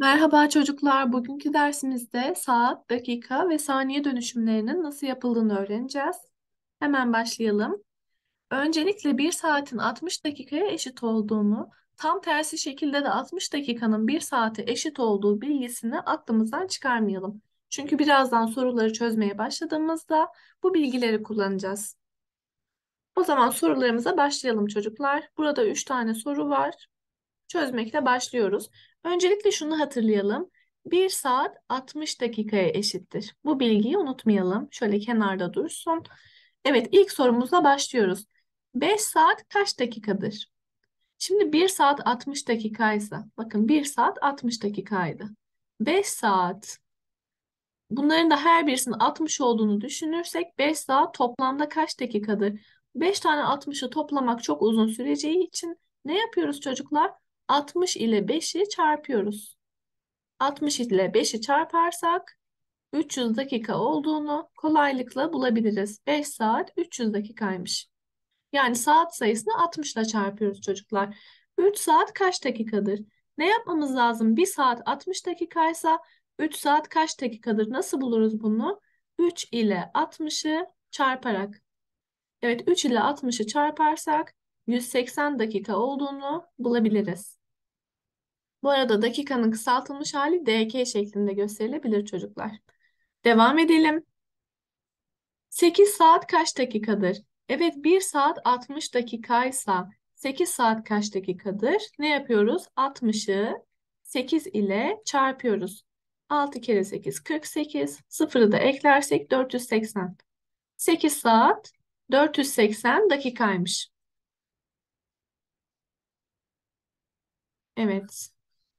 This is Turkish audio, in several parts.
Merhaba çocuklar. Bugünkü dersimizde saat, dakika ve saniye dönüşümlerinin nasıl yapıldığını öğreneceğiz. Hemen başlayalım. Öncelikle bir saatin 60 dakikaya eşit olduğunu, tam tersi şekilde de 60 dakikanın bir saate eşit olduğu bilgisini aklımızdan çıkarmayalım. Çünkü birazdan soruları çözmeye başladığımızda bu bilgileri kullanacağız. O zaman sorularımıza başlayalım çocuklar. Burada 3 tane soru var. Çözmekle başlıyoruz. Öncelikle şunu hatırlayalım. Bir saat 60 dakikaya eşittir. Bu bilgiyi unutmayalım. Şöyle kenarda dursun. Evet, ilk sorumuzla başlıyoruz. 5 saat kaç dakikadır? Şimdi bir saat 60 dakikaysa, bakın bir saat 60 dakikaydı. 5 saat, bunların da her birisinin 60 olduğunu düşünürsek 5 saat toplamda kaç dakikadır? 5 tane 60'ı toplamak çok uzun süreceği için ne yapıyoruz çocuklar? 60 ile 5'i çarpıyoruz. 60 ile 5'i çarparsak 300 dakika olduğunu kolaylıkla bulabiliriz. 5 saat 300 dakikaymış. Yani saat sayısını 60 ile çarpıyoruz çocuklar. 3 saat kaç dakikadır? Ne yapmamız lazım? 1 saat 60 dakikaysa 3 saat kaç dakikadır? Nasıl buluruz bunu? 3 ile 60'ı çarparak. Evet, 3 ile 60'ı çarparsak 180 dakika olduğunu bulabiliriz. Bu arada dakikanın kısaltılmış hali DK şeklinde gösterilebilir çocuklar. Devam edelim. 8 saat kaç dakikadır? Evet, bir saat 60 dakikaysa 8 saat kaç dakikadır? Ne yapıyoruz? 60'ı 8 ile çarpıyoruz. 6 kere 8 48. Sıfırı da eklersek 480. 8 saat 480 dakikaymış. Evet.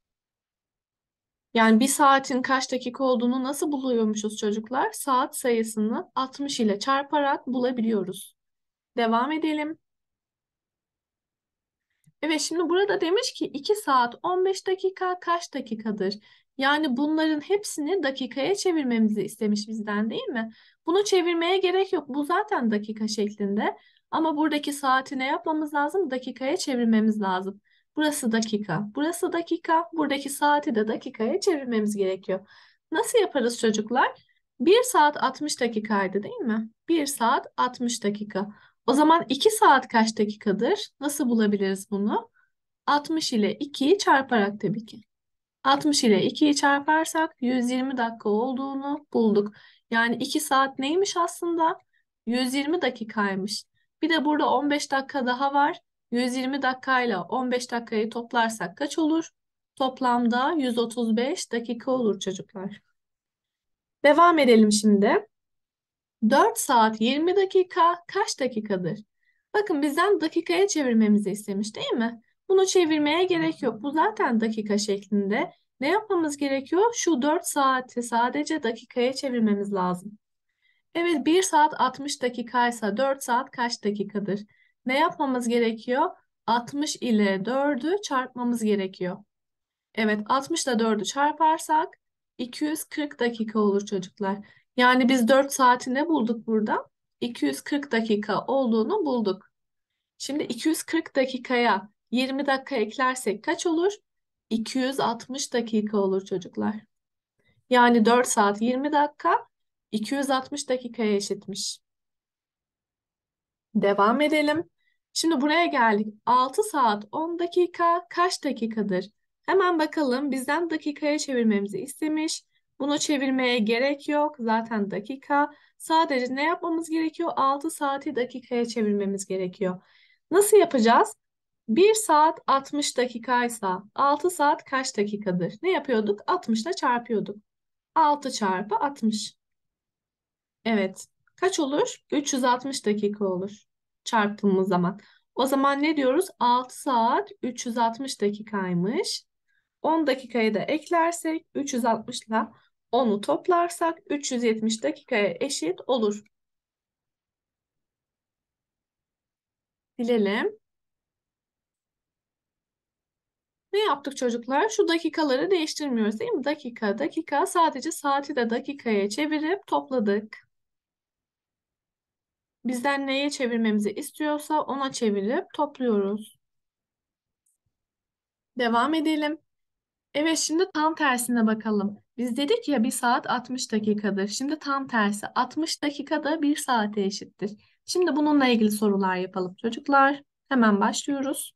Yani bir saatin kaç dakika olduğunu nasıl buluyormuşuz çocuklar? Saat sayısını 60 ile çarparak bulabiliyoruz. Devam edelim. Evet, şimdi burada demiş ki 2 saat 15 dakika kaç dakikadır? Yani bunların hepsini dakikaya çevirmemizi istemiş bizden, değil mi? Bunu çevirmeye gerek yok. Bu zaten dakika şeklinde. Ama buradaki saati ne yapmamız lazım? Dakikaya çevirmemiz lazım. Burası dakika, burası dakika. Buradaki saati de dakikaya çevirmemiz gerekiyor. Nasıl yaparız çocuklar? Bir saat 60 dakikaydı, değil mi? Bir saat 60 dakika. O zaman 2 saat kaç dakikadır? Nasıl bulabiliriz bunu? 60 ile 2'yi çarparak tabii ki. 60 ile 2'yi çarparsak 120 dakika olduğunu bulduk. Yani 2 saat neymiş aslında? 120 dakikaymış. Bir de burada 15 dakika daha var. 120 dakikayla 15 dakikayı toplarsak kaç olur? Toplamda 135 dakika olur çocuklar. Devam edelim şimdi. 4 saat 20 dakika kaç dakikadır? Bakın bizden dakikaya çevirmemizi istemiş, değil mi? Bunu çevirmeye gerek yok. Bu zaten dakika şeklinde. Ne yapmamız gerekiyor? Şu 4 saati sadece dakikaya çevirmemiz lazım. Evet, bir saat 60 dakikaysa 4 saat kaç dakikadır? Ne yapmamız gerekiyor? 60 ile 4'ü çarpmamız gerekiyor. Evet, 60 ile 4'ü çarparsak 240 dakika olur çocuklar. Yani biz 4 saati ne bulduk burada? 240 dakika olduğunu bulduk. Şimdi 240 dakikaya 20 dakika eklersek kaç olur? 260 dakika olur çocuklar. Yani 4 saat 20 dakika 260 dakikaya eşitmiş. Devam edelim. Şimdi buraya geldik. 6 saat 10 dakika kaç dakikadır? Hemen bakalım. Bizden dakikaya çevirmemizi istemiş. Bunu çevirmeye gerek yok. Zaten dakika. Sadece ne yapmamız gerekiyor? 6 saati dakikaya çevirmemiz gerekiyor. Nasıl yapacağız? Bir saat 60 dakikaysa 6 saat kaç dakikadır? Ne yapıyorduk? 60 ile çarpıyorduk. 6 çarpı 60. Evet. Kaç olur? 360 dakika olur çarptığımız zaman. O zaman ne diyoruz? 6 saat 360 dakikaymış. 10 dakikayı da eklersek 360 ile 10'u toplarsak 370 dakikaya eşit olur. Bilelim. Ne yaptık çocuklar? Şu dakikaları değiştirmiyoruz, değil mi? Dakika, dakika. Sadece saati de dakikaya çevirip topladık. Bizden neye çevirmemizi istiyorsa ona çevirip topluyoruz. Devam edelim. Evet, şimdi tam tersine bakalım. Biz dedik ya bir saat 60 dakikadır. Şimdi tam tersi. 60 dakikada bir saate eşittir. Şimdi bununla ilgili sorular yapalım çocuklar. Hemen başlıyoruz.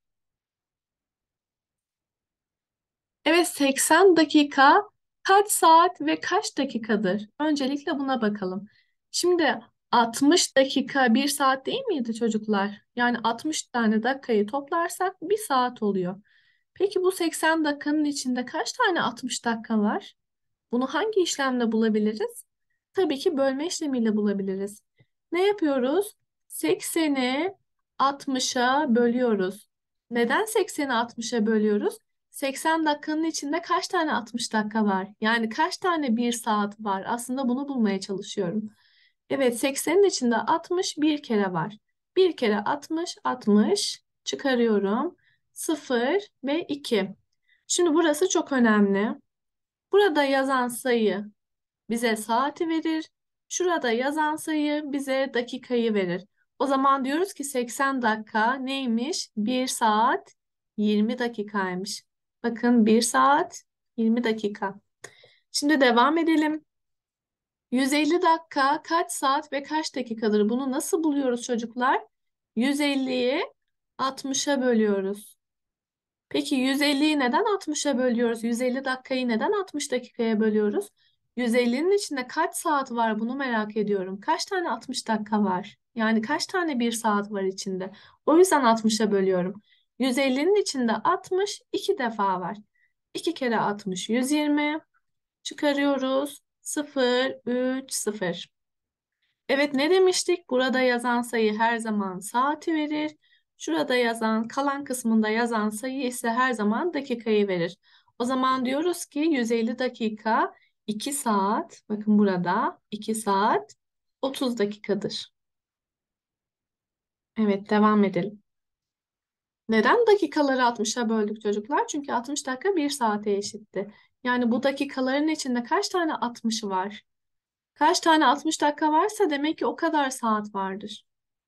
Evet, 80 dakika kaç saat ve kaç dakikadır? Öncelikle buna bakalım. Şimdi 60 dakika bir saat değil miydi çocuklar? Yani 60 tane dakikayı toplarsak bir saat oluyor. Peki bu 80 dakikanın içinde kaç tane 60 dakika var? Bunu hangi işlemle bulabiliriz? Tabii ki bölme işlemiyle bulabiliriz. Ne yapıyoruz? 80'i 60'a bölüyoruz. Neden 80'i 60'a bölüyoruz? 80 dakikanın içinde kaç tane 60 dakika var? Yani kaç tane bir saat var? Aslında bunu bulmaya çalışıyorum. Evet, 80'in içinde 60 bir kere var. Bir kere 60, 60 çıkarıyorum. 0 ve 2. Şimdi burası çok önemli. Burada yazan sayı bize saati verir. Şurada yazan sayı bize dakikayı verir. O zaman diyoruz ki 80 dakika neymiş? 1 saat 20 dakikaymış. Bakın 1 saat 20 dakika. Şimdi devam edelim. 150 dakika kaç saat ve kaç dakikadır? Bunu nasıl buluyoruz çocuklar? 150'yi 60'a bölüyoruz. Peki 150'yi neden 60'a bölüyoruz? 150 dakikayı neden 60 dakikaya bölüyoruz? 150'nin içinde kaç saat var bunu merak ediyorum. Kaç tane 60 dakika var? Yani kaç tane bir saat var içinde? O yüzden 60'a bölüyorum. 150'nin içinde 60 iki defa var. 2 kere 60 120 çıkarıyoruz. 0 3 0. Evet, ne demiştik? Burada yazan sayı her zaman saati verir. Şurada yazan, kalan kısmında yazan sayı ise her zaman dakikayı verir. O zaman diyoruz ki 150 dakika 2 saat, bakın burada 2 saat 30 dakikadır. Evet, devam edelim. Neden dakikaları 60'a böldük çocuklar? Çünkü 60 dakika bir saate eşitti. Yani bu dakikaların içinde kaç tane 60'ı var? Kaç tane 60 dakika varsa demek ki o kadar saat vardır.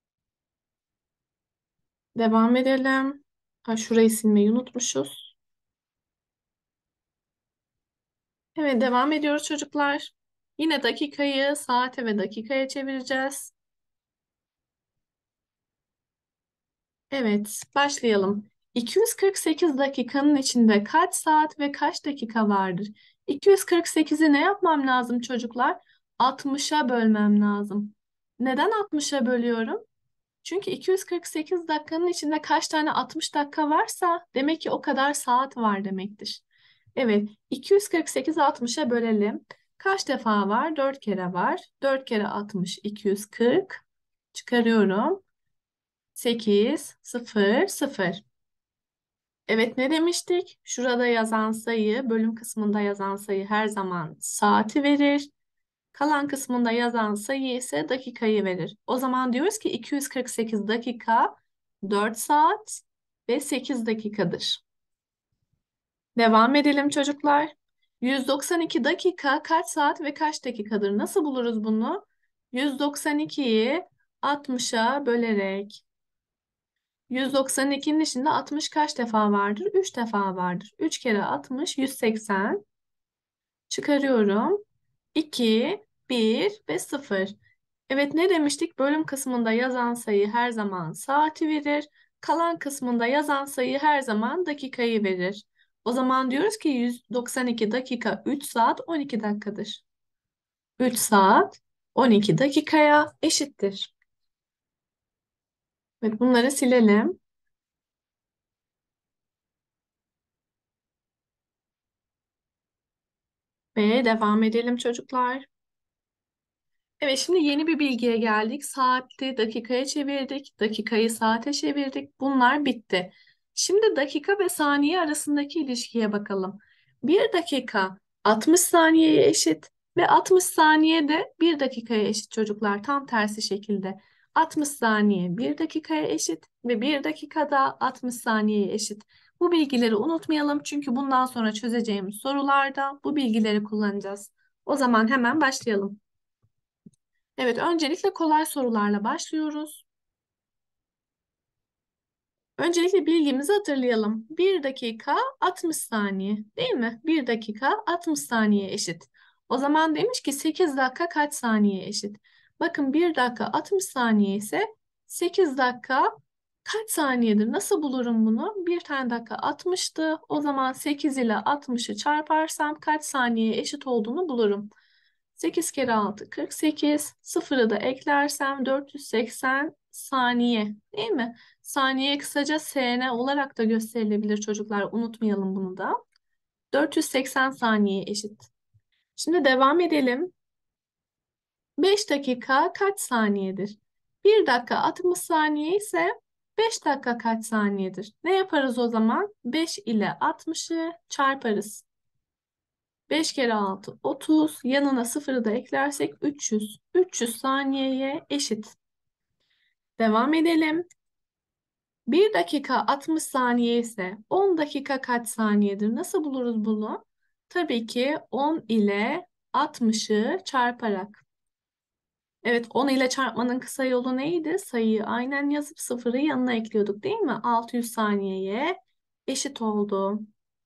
Devam edelim. Ha, şurayı silmeyi unutmuşuz. Evet, devam ediyoruz çocuklar. Yine dakikayı saate ve dakikaya çevireceğiz. Evet, başlayalım. 248 dakikanın içinde kaç saat ve kaç dakika vardır? 248'i ne yapmam lazım çocuklar? 60'a bölmem lazım. Neden 60'a bölüyorum? Çünkü 248 dakikanın içinde kaç tane 60 dakika varsa demek ki o kadar saat var demektir. Evet, 248 60'a bölelim. Kaç defa var? 4 kere var. 4 kere 60 240. Çıkarıyorum. 8 0 0. Evet, ne demiştik? Şurada yazan sayı, bölüm kısmında yazan sayı her zaman saati verir. Kalan kısmında yazan sayı ise dakikayı verir. O zaman diyoruz ki 248 dakika 4 saat ve 8 dakikadır. Devam edelim çocuklar. 192 dakika kaç saat ve kaç dakikadır? Nasıl buluruz bunu? 192'yi 60'a bölerek. 192'nin içinde 60 kaç defa vardır? 3 defa vardır. 3 kere 60 180. Çıkarıyorum. 2, 1 ve 0. Evet, ne demiştik? Bölüm kısmında yazan sayı her zaman saati verir. Kalan kısmında yazan sayı her zaman dakikayı verir. O zaman diyoruz ki 192 dakika 3 saat 12 dakikadır. 3 saat 12 dakikaya eşittir. Evet, bunları silelim ve devam edelim çocuklar. Evet, şimdi yeni bir bilgiye geldik. Saati dakikaya çevirdik, dakikayı saate çevirdik. Bunlar bitti. Şimdi dakika ve saniye arasındaki ilişkiye bakalım. Bir dakika 60 saniyeye eşit ve 60 saniye de bir dakikaya eşit çocuklar. Tam tersi şekilde. 60 saniye bir dakikaya eşit ve bir dakikada 60 saniyeye eşit. Bu bilgileri unutmayalım çünkü bundan sonra çözeceğimiz sorularda bu bilgileri kullanacağız. O zaman hemen başlayalım. Evet, öncelikle kolay sorularla başlıyoruz. Öncelikle bilgimizi hatırlayalım. 1 dakika 60 saniye, değil mi? 1 dakika 60 saniye eşit. O zaman demiş ki 8 dakika kaç saniye eşit? Bakın 1 dakika 60 saniye ise 8 dakika kaç saniyedir? Nasıl bulurum bunu? Bir tane dakika 60'tı. O zaman 8 ile 60'ı çarparsam kaç saniyeye eşit olduğunu bulurum. 8 kere 6 48. Sıfırı da eklersem 480 saniye, değil mi? Saniye kısaca sn olarak da gösterilebilir çocuklar. Unutmayalım bunu da. 480 saniye eşit. Şimdi devam edelim. 5 dakika kaç saniyedir? 1 dakika 60 saniye ise 5 dakika kaç saniyedir? Ne yaparız o zaman? 5 ile 60'ı çarparız. 5 kere 6 30. Yanına sıfırı da eklersek 300. 300 saniyeye eşit. Devam edelim. 1 dakika 60 saniye ise 10 dakika kaç saniyedir? Nasıl buluruz bunu? Tabii ki 10 ile 60'ı çarparak. Evet, 10 ile çarpmanın kısa yolu neydi? Sayıyı aynen yazıp sıfırı yanına ekliyorduk, değil mi? 600 saniyeye eşit oldu.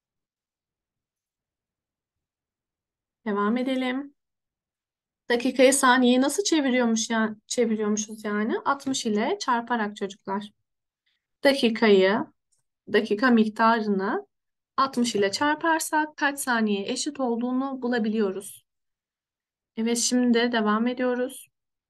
Devam edelim. Dakikayı saniyeye nasıl çeviriyormuşuz yani? 60 ile çarparak çocuklar. Dakikayı, dakika miktarını 60 ile çarparsak kaç saniye eşit olduğunu bulabiliyoruz. Evet, şimdi devam ediyoruz.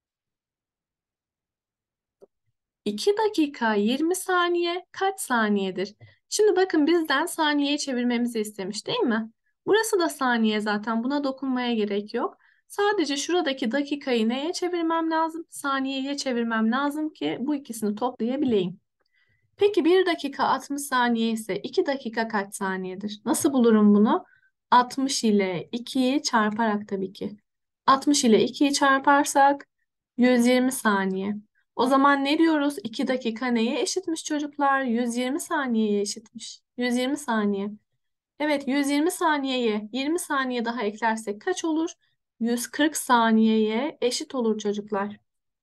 2 dakika 20 saniye kaç saniyedir? Şimdi bakın bizden saniyeye çevirmemizi istemiş, değil mi? Burası da saniye zaten, buna dokunmaya gerek yok. Sadece şuradaki dakikayı neye çevirmem lazım? Saniyeye çevirmem lazım ki bu ikisini toplayabileyim. Peki 1 dakika 60 saniye ise 2 dakika kaç saniyedir? Nasıl bulurum bunu? 60 ile 2'yi çarparak tabii ki. 60 ile 2'yi çarparsak 120 saniye. O zaman ne diyoruz? 2 dakika neye eşitmiş çocuklar? 120 saniyeye eşitmiş. 120 saniye. Evet, 120 saniyeye 20 saniye daha eklersek kaç olur? 140 saniyeye eşit olur çocuklar.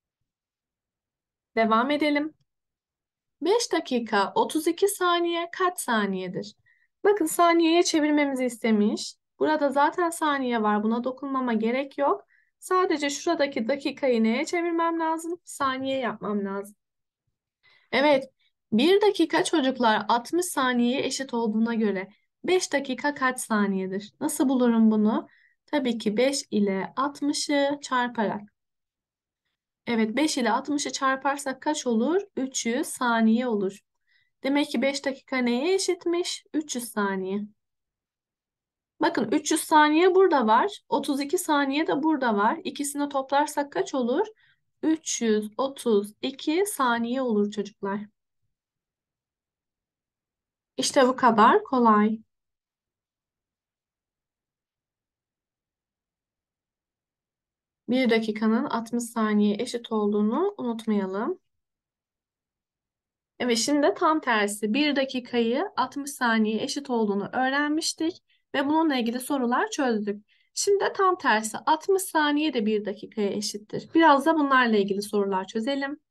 Devam edelim. 5 dakika 32 saniye kaç saniyedir? Bakın saniyeye çevirmemizi istemiş. Burada zaten saniye var. Buna dokunmama gerek yok. Sadece şuradaki dakikayı neye çevirmem lazım? Saniye yapmam lazım. Evet. 1 dakika çocuklar 60 saniyeye eşit olduğuna göre 5 dakika kaç saniyedir? Nasıl bulurum bunu? Tabii ki 5 ile 60'ı çarparak. Evet, 5 ile 60'ı çarparsak kaç olur? 300 saniye olur. Demek ki 5 dakika neye eşitmiş? 300 saniye. Bakın 300 saniye burada var. 32 saniye de burada var. İkisini toplarsak kaç olur? 332 saniye olur çocuklar. İşte bu kadar kolay. 1 dakikanın 60 saniye eşit olduğunu unutmayalım. Evet, şimdi de tam tersi. 1 dakikayı 60 saniye eşit olduğunu öğrenmiştik ve bununla ilgili sorular çözdük. Şimdi de tam tersi. 60 saniye de 1 dakikaya eşittir. Biraz da bunlarla ilgili sorular çözelim.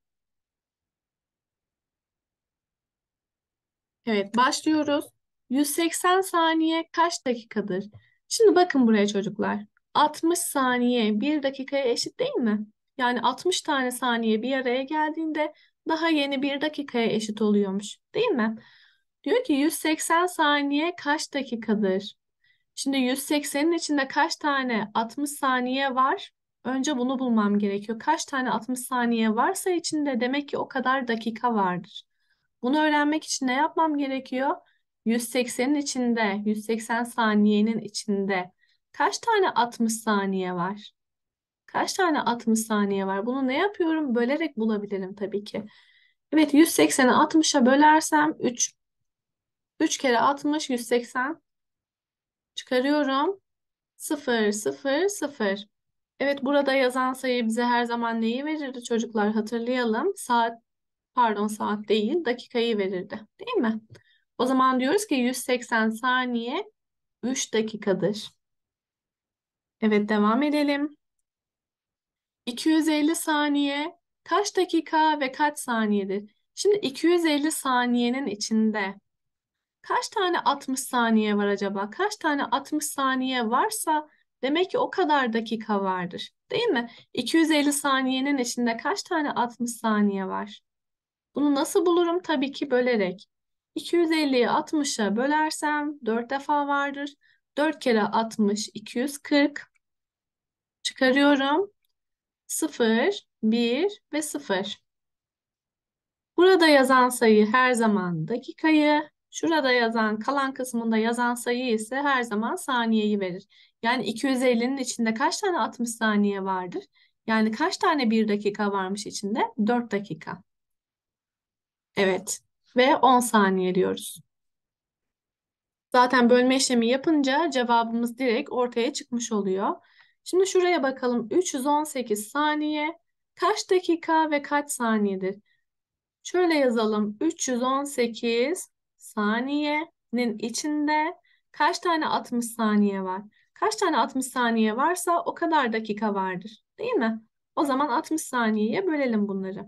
Evet, başlıyoruz. 180 saniye kaç dakikadır? Şimdi bakın buraya çocuklar. 60 saniye 1 dakikaya eşit değil mi? Yani 60 tane saniye bir araya geldiğinde daha yeni 1 dakikaya eşit oluyormuş, değil mi? Diyor ki 180 saniye kaç dakikadır? Şimdi 180'in içinde kaç tane 60 saniye var? Önce bunu bulmam gerekiyor. Kaç tane 60 saniye varsa içinde demek ki o kadar dakika vardır. Bunu öğrenmek için ne yapmam gerekiyor? 180'in içinde, 180 saniyenin içinde kaç tane 60 saniye var? Kaç tane 60 saniye var? Bunu ne yapıyorum? Bölerek bulabilirim tabii ki. Evet, 180'i 60'a bölersem 3. 3 kere 60, 180. Çıkarıyorum. 0, 0, 0. Evet, burada yazan sayı bize her zaman neyi verirdi çocuklar? Hatırlayalım. Saat değil, dakikayı verirdi. Değil mi? O zaman diyoruz ki 180 saniye 3 dakikadır. Evet, devam edelim. 250 saniye kaç dakika ve kaç saniyedir? Şimdi 250 saniyenin içinde kaç tane 60 saniye var acaba? Kaç tane 60 saniye varsa demek ki o kadar dakika vardır. Değil mi? 250 saniyenin içinde kaç tane 60 saniye var? Bunu nasıl bulurum? Tabii ki bölerek. 250'yi 60'a bölersem 4 defa vardır. 4 kere 60, 240. Çıkarıyorum. 0, 1 ve 0. Burada yazan sayı her zaman dakikayı, şurada yazan kalan kısmında yazan sayı ise her zaman saniyeyi verir. Yani 250'nin içinde kaç tane 60 saniye vardır? Yani kaç tane bir dakika varmış içinde? 4 dakika. Evet. Ve 10 saniye diyoruz. Zaten bölme işlemi yapınca cevabımız direkt ortaya çıkmış oluyor. Şimdi şuraya bakalım. 318 saniye kaç dakika ve kaç saniyedir? Şöyle yazalım. 318 saniyenin içinde kaç tane 60 saniye var? Kaç tane 60 saniye varsa o kadar dakika vardır. Değil mi? O zaman 60 saniyeye bölelim bunları.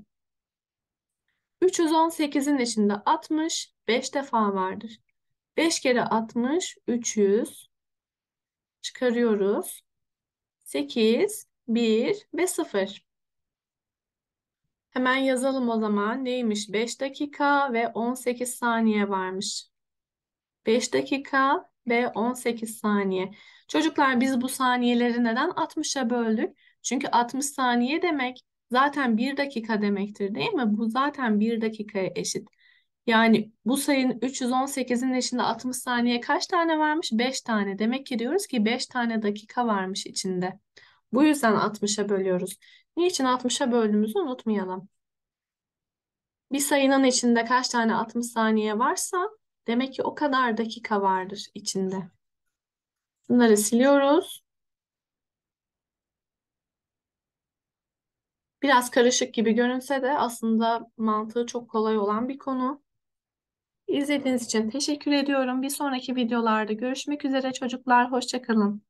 318'in içinde 60 5 defa vardır. 5 kere 60 300 çıkarıyoruz. 8, 1 ve 0. Hemen yazalım o zaman. Neymiş? 5 dakika ve 18 saniye varmış. 5 dakika ve 18 saniye. Çocuklar biz bu saniyeleri neden 60'a böldük? Çünkü 60 saniye demek zaten 1 dakika demektir değil mi? Bu zaten 1 dakikaya eşit. Yani bu sayının 318'in içinde 60 saniye kaç tane varmış? 5 tane. Demek ki diyoruz ki 5 tane dakika varmış içinde. Bu yüzden 60'a bölüyoruz. Niçin 60'a böldüğümüzü unutmayalım. Bir sayının içinde kaç tane 60 saniye varsa demek ki o kadar dakika vardır içinde. Bunları siliyoruz. Biraz karışık gibi görünse de aslında mantığı çok kolay olan bir konu. İzlediğiniz için teşekkür ediyorum. Bir sonraki videolarda görüşmek üzere çocuklar. Hoşça kalın.